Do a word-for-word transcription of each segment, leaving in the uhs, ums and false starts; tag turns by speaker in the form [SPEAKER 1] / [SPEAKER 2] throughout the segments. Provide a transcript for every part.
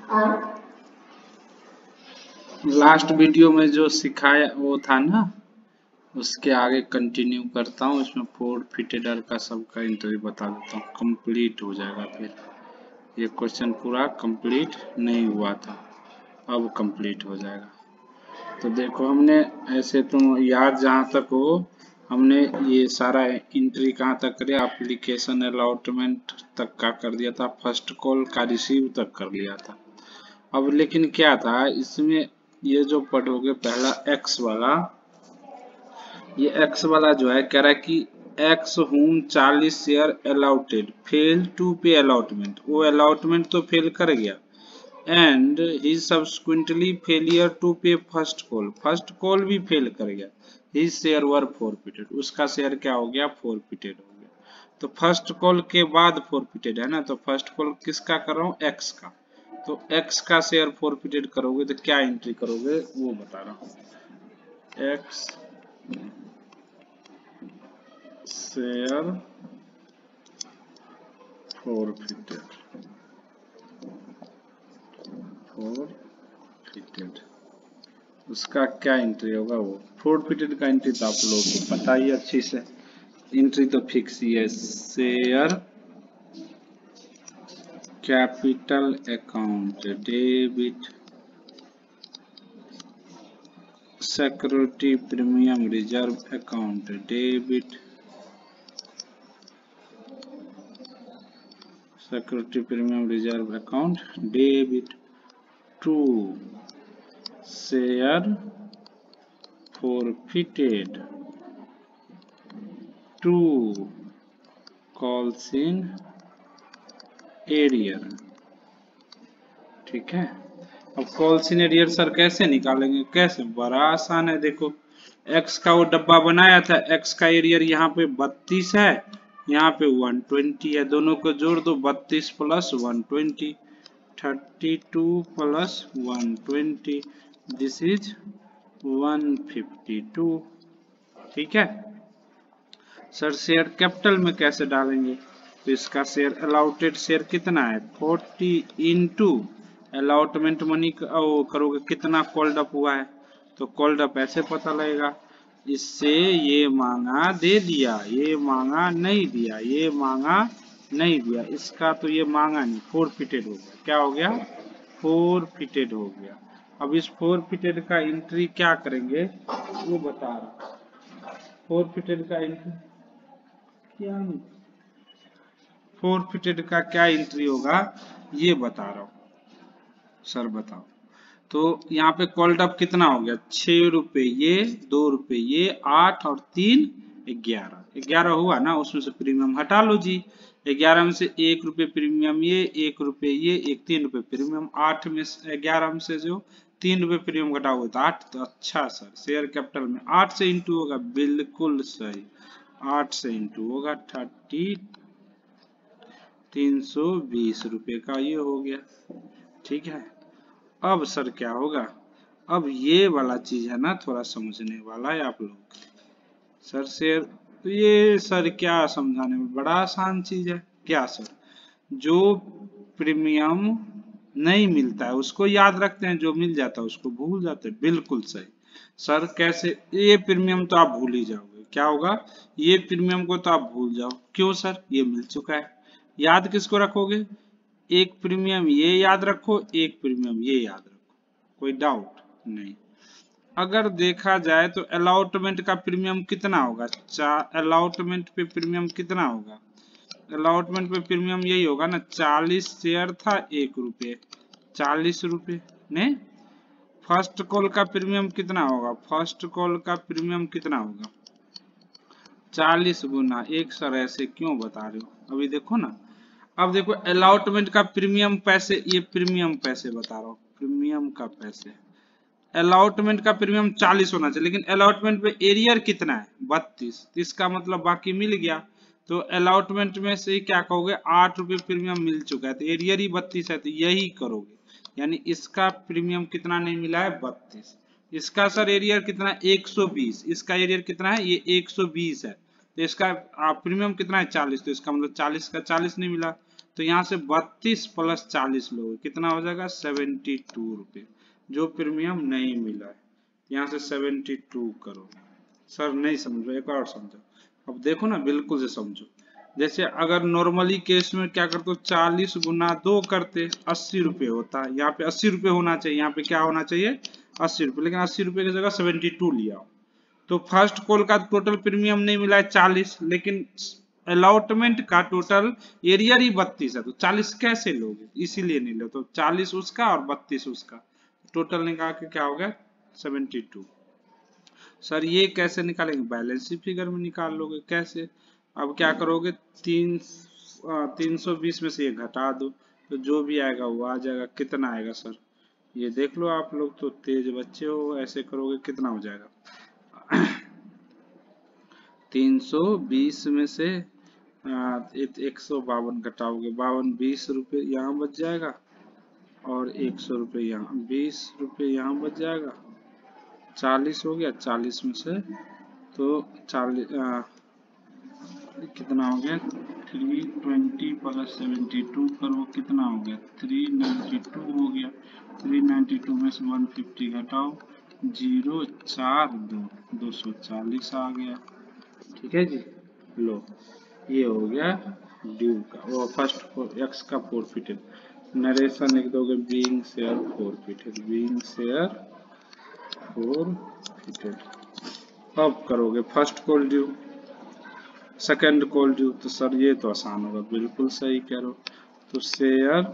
[SPEAKER 1] Last video में जो सिखाया वो था ना, उसके आगे कंटिन्यू करता हूँ। इसमें फोर फिटेडर का सबका इंटरव्यू बता देता हूँ, कंप्लीट हो जाएगा। फिर ये क्वेश्चन पूरा कंप्लीट नहीं हुआ था, अब कंप्लीट हो जाएगा। तो देखो हमने ऐसे तो याद जहाँ तक हो, हमने ये सारा एंट्री कहाँ तक करे, एप्लीकेशन अलॉटमेंट तक का कर दिया था, फर्स्ट कॉल का रिसीव तक कर लिया था। अब लेकिन क्या था इसमें, ये जो पढ़ोगे पहला एक्स वाला, ये एक्स वाला जो है कह रहा है कि एक्स होम चालीस share allotted fail to pay allotment, वो अलॉटमेंट तो फेल कर गया, and he subsequently failure to pay first call, first call भी फेल कर गया, ही शेयर वर फोरफिटेड, उसका शेयर क्या हो गया, फोरफिटेड हो गया। तो फर्स्ट कॉल के बाद फोरफिटेड है ना, तो फर्स्ट कॉल किसका कर रहा हूँ, एक्स का, तो एक्स का शेयर फोरफिटेड करोगे तो क्या एंट्री करोगे वो बता रहा हूँ। एक्स शेयर फोरफिटेड, फोरफिटेड, उसका क्या एंट्री होगा, वो फोरफिटेड का एंट्री तो आप लोगों को पता ही अच्छी से, एंट्री तो फिक्स ही है, share capital account debit security premium reserve account debit security premium reserve account debit to share forfeited to calls in arrear. ठीक है, अब कॉल्स इन एरियर सर कैसे निकालेंगे, कैसे, बड़ा आसान है। देखो एक्स का वो डब्बा बनाया था, एक्स का एरियर यहाँ पे बत्तीस है, यहाँ पे वन ट्वेंटी है, दोनों को जोड़ दो, बत्तीस plus one twenty, thirty two plus one twenty, this is one fifty two. ठीक है सर, शेयर कैपिटल में कैसे डालेंगे, तो इसका शेयर अलॉटेड शेयर कितना है, फोर्टी इंटू अलॉटमेंट मनी करोगे कितना कॉल्ड अप हुआ है, तो कॉल्ड अप ऐसे पता लगेगा, इससे ये मांगा दे दिया, ये मांगा नहीं दिया, ये मांगा नहीं दिया, इसका तो ये मांगा नहीं, फोर फिटेड हो गया, क्या हो गया, फोर फिटेड हो गया। अब इस फोर फिटेड का एंट्री क्या करेंगे वो बता रहा, फोर फिटेड का एंट्री क्या, फोरफिटेड का क्या एंट्री होगा ये बता रहा हूँ सर, बताओ। तो यहाँ पे कॉल्ड अप कितना हो गया, छह रुपए ये, दो रुपए ये, आठ और तीन ग्यारह, ग्यारह हुआ ना, उसमें से प्रीमियम हटा लो जी, ग्यारह में से एक रुपए प्रीमियम ये, एक रुपए ये, एक तीन रुपए प्रीमियम, आठ में से ग्यारह में से जो तीन रुपए प्रीमियम घटा हुआ तो आठ, तो अच्छा सर शेयर कैपिटल में आठ से इंटू होगा, बिल्कुल सही, आठ से इंटू होगा, थर्टी तीन सौ बीस रुपए का ये हो गया। ठीक है, अब सर क्या होगा, अब ये वाला चीज है ना थोड़ा समझने वाला है आप लोग, सर शेयर, तो ये सर क्या समझाने में, बड़ा आसान चीज है, क्या सर, जो प्रीमियम नहीं मिलता है उसको याद रखते हैं, जो मिल जाता है उसको भूल जाते हैं, बिल्कुल सही सर। कैसे, ये प्रीमियम तो आप भूल ही जाओगे, क्या होगा, ये प्रीमियम को तो आप भूल जाओ, क्यों सर, ये मिल चुका है, याद किसको रखोगे, एक प्रीमियम ये याद रखो, एक प्रीमियम ये याद रखो, कोई डाउट नहीं। अगर देखा जाए तो अलॉटमेंट का प्रीमियम कितना होगा, अलॉटमेंट पे प्रीमियम कितना होगा, अलॉटमेंट पे प्रीमियम यही होगा ना, चालीस शेयर था एक रुपये, चालीस रुपये ने, फर्स्ट कॉल का प्रीमियम कितना होगा, फर्स्ट कॉल का प्रीमियम कितना होगा, चालीस गुना एक, सर ऐसे क्यों बता रहे हो, अभी देखो ना, अब देखो अलॉटमेंट का प्रीमियम पैसे, ये प्रीमियम पैसे बता रहा हूँ, प्रीमियम का पैसे, अलॉटमेंट का प्रीमियम चालीस होना चाहिए, लेकिन अलॉटमेंट पे एरियर कितना है, बत्तीस, इसका मतलब बाकी मिल गया, तो अलॉटमेंट में से क्या कहोगे, आठ रुपए प्रीमियम मिल चुका है, तो एरियर ही बत्तीस है, तो यही करोगे, यानी इसका प्रीमियम कितना नहीं मिला है, बत्तीस, इसका सर एरियर कितना, एक सौ बीस, इसका एरियर कितना है, ये एक सौ बीस है, तो इसका प्रीमियम कितना है, चालीस, तो इसका मतलब चालीस का चालीस नहीं मिला, तो यहाँ से बत्तीस प्लस चालीस लोगे कितना हो जाएगा सेवेंटी टू रुपये, जो प्रीमियम नहीं मिला है। यहाँ से सेवेंटी टू करो। सर नहीं समझो, एक और समझो। अब देखो ना, बिल्कुल से समझो। जैसे अगर नॉर्मली केस में क्या करते हो, चालीस गुना दो करते अस्सी रुपये होता है। यहाँ पे अस्सी रुपये होना चाहिए, यहाँ पे क्या होना चाहिए अस्सी रुपये, लेकिन अस्सी रुपये की जगह सेवेंटी टू लिया। तो फर्स्ट कॉल का टोटल प्रीमियम नहीं मिला है चालीस, लेकिन अलॉटमेंट का टोटल एरियर ही बत्तीस है, तो चालीस कैसे लोगे, इसीलिए नहीं लो। तो चालीस उसका और बत्तीस उसका, टोटल निकाल के क्या हो गया सेवेंटी टू। सर ये कैसे निकालेंगे, बैलेंस शीट फिगर में निकाल लोगे। कैसे, अब क्या करोगे, तीन तीन सौ बीस में से ये घटा दो, तो जो भी आएगा वो आ जाएगा। कितना आएगा सर, ये देख लो, आप लोग तो तेज बच्चे हो, ऐसे करोगे कितना हो जाएगा तीन सौ बीस में से एक सौ बावन घटाओगे, बावन बीस रुपये यहाँ बच जाएगा, और एक सौ रुपये यहाँ, बीस रुपये यहाँ बच जाएगा, चालीस हो गया। चालीस में से तो चालीस कितना हो गया, three twenty plus seventy two करो, कितना हो गया थ्री नाइन्टी टू हो गया। थ्री नाइन्टी टू में से वन फिफ्टी घटाओ, जीरो चार दो, दो सौ चालीस आ गया। ठीक है जी, लो ये हो गया ड्यू का, वो फर्स्ट एक्स का फोरफिटेड। नरेशन लिख दोगे, being share forfeited, being share forfeited. अब करोगे first call due, second call due. तो सर ये तो आसान होगा, बिल्कुल सही कह रहे हो। तो share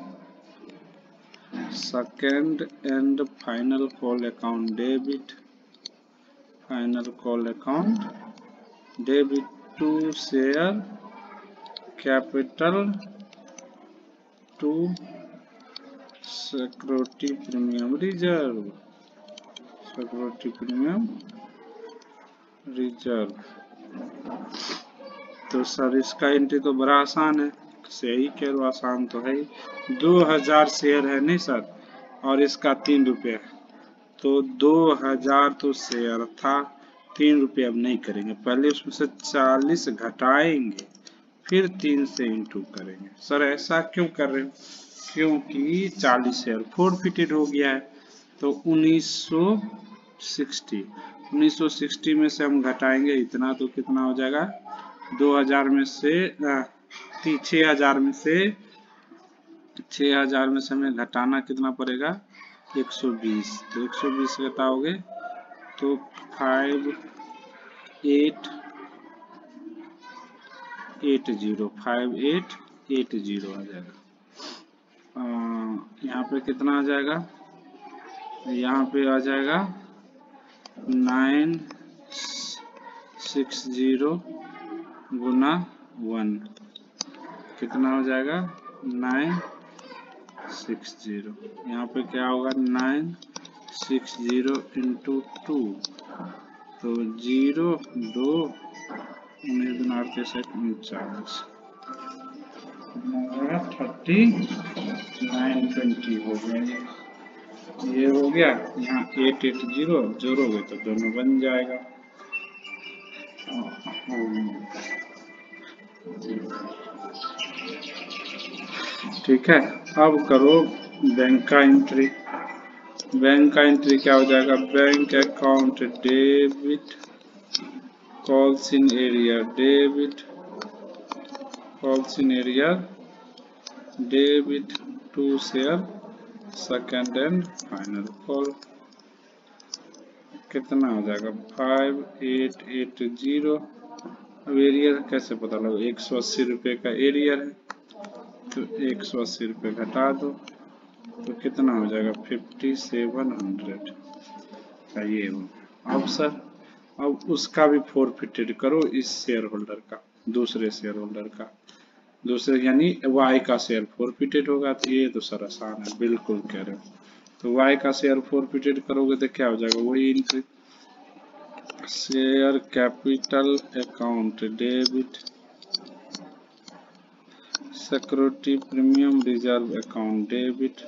[SPEAKER 1] second and final call account debit, final call account debit to share capital to security premium reserve, security premium reserve. तो सर इसका एंट्री तो बड़ा आसान है, सही कह रहे हो, आसान तो है ही। दो हजार शेयर है नहीं सर, और इसका तीन रुपये है, तो दो हजार तो शेयर था, तीन रुपये अब नहीं करेंगे, पहले उसमें से चालीस घटाएंगे, फिर तीन से इंटू करेंगे। सर ऐसा क्यों कर रहे हो, क्योंकि चालीस शेयर फोरफिटेड हो गया है। तो उन्नीस सौ साठ, उन्नीस सौ साठ में से हम घटाएंगे इतना, तो कितना हो जाएगा, दो हजार में से छह हजार में से छह हजार में से हमें घटाना कितना पड़ेगा, एक सौ बीस। तो एक सौ बीस घटाओगे तो five eight eight zero, five eight eight zero आ जाएगा। यहाँ पे कितना आ जाएगा, यहाँ पे आ जाएगा नाइन सिक्स जीरो गुना वन, कितना हो जाएगा नाइन सिक्स जीरो। यहाँ पे क्या होगा, nine six zero into two, तो जीरो दो उन्नीस उनचास, थर्टी नाइन ट्वेंटी हो गया। ये ये हो गया, यहाँ एट एट जीरो जोड़ोगे तो दोनों बन जाएगा। ठीक है, अब करो बैंक का एंट्री। बैंक का एंट्री क्या हो जाएगा, bank account debit calls in area, debit calls in area debit to share second and final call, कितना हो जाएगा फाइव एट एट जीरो। अब एरियर कैसे पता लगा, एक सौ अस्सी रुपये का एरियर है, तो एक सौ अस्सी रुपये घटा दो, तो कितना हो जाएगा फिफ्टी सेवन हंड्रेड का ये हो। अब सर अब उसका भी फोरफिटेड करो, इस शेयर होल्डर का, दूसरे शेयर होल्डर का, दूसरे यानी वाई का शेयर फोरफिटेड होगा। तो ये तो सर आसान है, बिल्कुल कह रहे हो। तो वाई का शेयर फोरफिटेड करोगे तो क्या हो जाएगा, वही entry, share capital account debit security premium reserve account debit,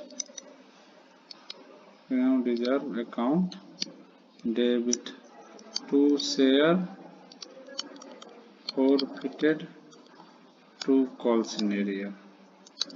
[SPEAKER 1] premium reserve account debit to share forfeited to calls in area,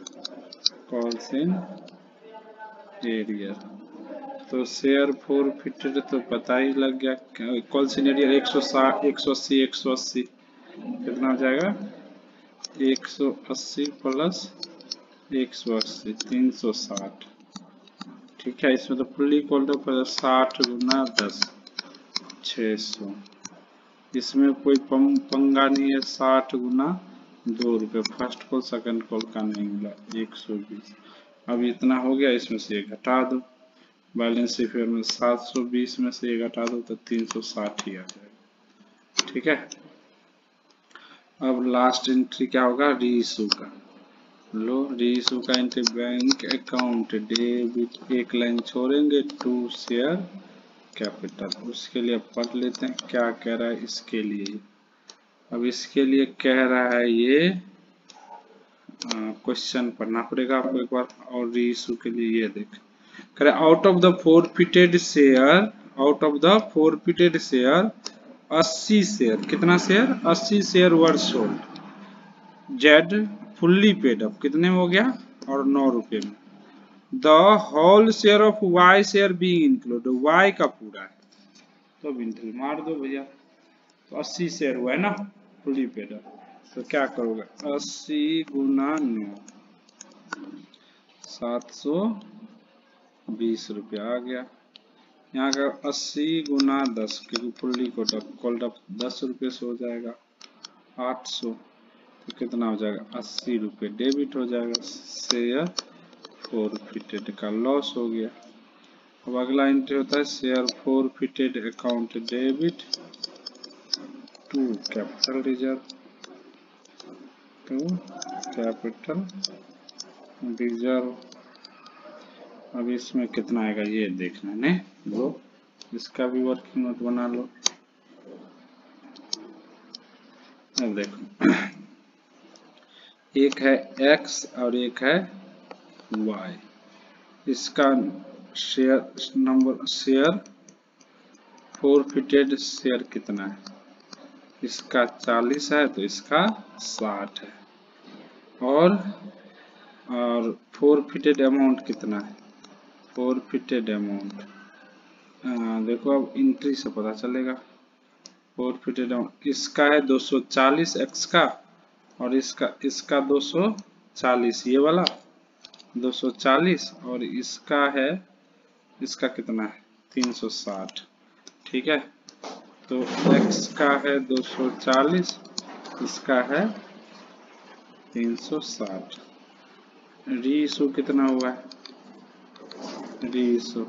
[SPEAKER 1] calls in arrear. तो शेयर फोरफिटेड तो पता ही लग गया, कॉल्स इन एरियर एक सौ साठ, एक सौ अस्सी, एक सौ अस्सी कितना हो जाएगा, एक सौ अस्सी प्लस एक सौ अस्सी, तीन सौ साठ। ठीक है, इसमें तो फुल्ली कॉल्ड अप है, साठ गुना दस, छः सौ। इसमें कोई पंगा नहीं है, साठ गुना दो रुपये, फर्स्ट कॉल सेकंड कॉल का नहीं मिला, एक सौ बीस। अब इतना हो गया, इसमें से एक घटा दो, बैलेंस शीट में सात सौ बीस में से एक घटा दो तो तीन सौ साठ ही आ जाएगा। ठीक है, अब लास्ट एंट्री क्या होगा, रीइशू का। लो, रीइशू का एंट्री, बैंक अकाउंट डेबिट, एक लाइन छोड़ेंगे, टू शेयर कैपिटल। उसके लिए पढ़ लेते हैं क्या कह रहा है इसके लिए। अब इसके लिए कह रहा है ये क्वेश्चन पढ़ना पड़ेगा आपको एक बार, और रीइशू के लिए ये देख करे, out of the forfeited share, out of the forfeited share अस्सी शेयर, कितना शेयर, अस्सी share were sold, Z fully paid up, कितने में हो गया, और नौ रुपए में। The whole share of Y share be include, Y का पूरा है तो बिंटल मार दो भैया। तो अस्सी शेयर हुआ है ना फुल्ली पेड अप, तो क्या करोगे, अस्सी गुना नौ, सात सौ बीस रुपया आ गया। यहाँ का अस्सी गुना दस, क्योंकि फुल्ली कॉल्ड अप दस रुपये से हो जाएगा, आठ सौ, तो कितना हो जाएगा, अस्सी रुपये डेबिट हो जाएगा, शेयर फोरफिटेड का लॉस हो गया। अब अगला एंट्री होता है share forfeited account debit to capital reserve, to capital reserve. अब इसमें कितना आएगा ये देखना है, लो इसका भी वर्किंग नोट बना लो। अब देखो, एक है x और एक है y, इसका share number, share forfeited share कितना है, इसका चालीस है तो इसका साठ है, और और फोरफिटेड अमाउंट कितना है, फोरफिटेड अमाउंट देखो अब एंट्री से पता चलेगा। फोरफिटेड अमाउंट इसका है दो सौ चालीस एक्स का, और इसका इसका दो सौ चालीस, ये वाला दो सौ चालीस, और इसका है, इसका कितना है, तीन सौ साठ। ठीक है, तो x का है दो सौ चालीस, इसका है तीन सौ साठ। रीइशू कितना हुआ है, रीइशू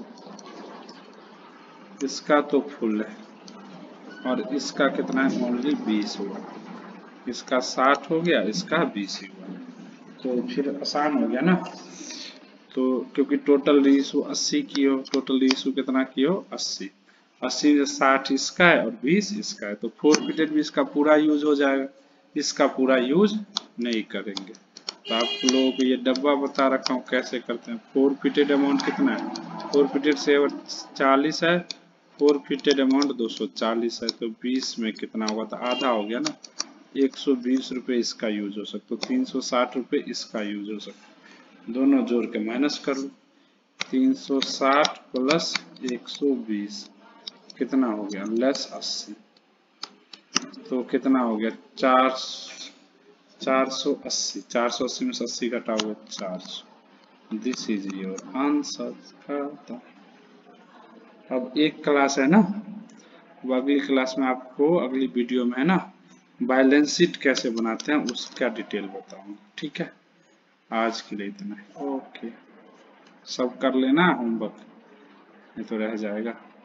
[SPEAKER 1] इसका तो फुल है, और इसका कितना है, ओनली बीस हुआ, इसका साठ हो गया, इसका बीस ही हुआ, तो फिर आसान हो गया ना। तो क्योंकि टोटल रीइशू अस्सी की हो, टोटल रीइशू कितना की हो, अस्सी, अस्सी में साठ इसका है और बीस इसका है, तो फोरफिटेड भी इसका पूरा यूज हो जाएगा, इसका पूरा यूज नहीं करेंगे। तो आप लोगों को ये डब्बा बता रखा हूँ कैसे करते हैं। फोरफिटेड अमाउंट कितना है, फोरफिटेड से चालीस है, फोरफिटेड अमाउंट दो सौ चालीस है, तो बीस में कितना होगा, तो आधा हो गया ना, एक सौ बीस रुपये इसका यूज हो सकता, तो तीन सौ साठ रुपये इसका यूज हो सकता, दोनों जोड़ के माइनस कर लो, तीन सौ साठ प्लस एक सौ बीस कितना हो गया, लेस अस्सी, तो कितना हो गया, चार चार सौ अस्सी, चार सौ अस्सी में से अस्सी घटाओगे चार सौ, दिस इज योर आंसर। अब एक क्लास है ना, वो अगली क्लास में आपको, अगली वीडियो में है ना, बैलेंस शीट कैसे बनाते हैं उसका डिटेल बताऊंगा। ठीक है, आज के लिए इतना है, ओके। सब कर लेना होमवर्क, नहीं तो रह जाएगा।